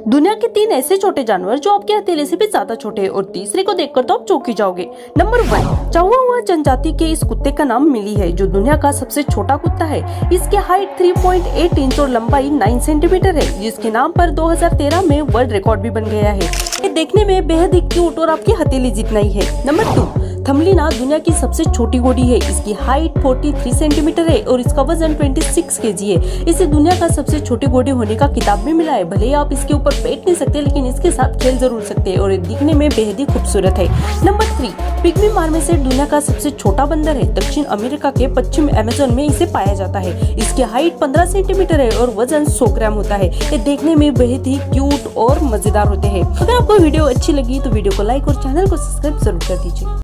दुनिया के 3 ऐसे छोटे जानवर जो आपके हथेली से भी ज्यादा छोटे हैं और तीसरे को देखकर तो आप चौंक ही जाओगे। नंबर 1, चाहुआहुआ जनजाति के इस कुत्ते का नाम मिली है, जो दुनिया का सबसे छोटा कुत्ता है। इसकी हाइट 3.8 इंच और लंबाई 9 सेंटीमीटर है, जिसके नाम पर 2013 में वर्ल्ड रिकॉर्ड भी बन गया है। ये देखने में बेहद ही क्यूट और आपकी हथेली जितना ही है। नंबर 2, थमलिना दुनिया की सबसे छोटी घोड़ी है। इसकी हाइट 43 सेंटीमीटर है और इसका वजन 26 केजी है। इसे दुनिया का सबसे छोटी घोड़ी होने का खिताब भी मिला है। भले ही आप इसके ऊपर बैठ नहीं सकते, लेकिन इसके साथ खेल जरूर सकते हैं और ये दिखने में बेहद ही खूबसूरत है। नंबर 3, पिग्मी मार्मोसेट दुनिया का सबसे छोटा बंदर है। दक्षिण अमेरिका के पश्चिम अमेज़न में इसे पाया जाता है। इसकी हाइट 15 सेंटीमीटर है और वजन 100 ग्राम होता है। ये देखने में बेहद ही क्यूट और मजेदार होते हैं। अगर आपको वीडियो अच्छी लगी तो वीडियो को लाइक और चैनल को सब्सक्राइब जरूर कर दीजिए।